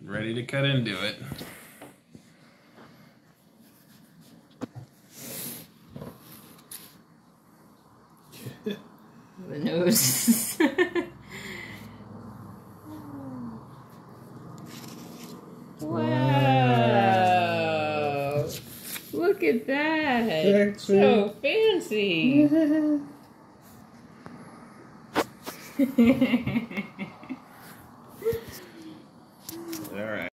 Ready to cut into it. The nose. Wow! Look at that! That's so fancy! All right.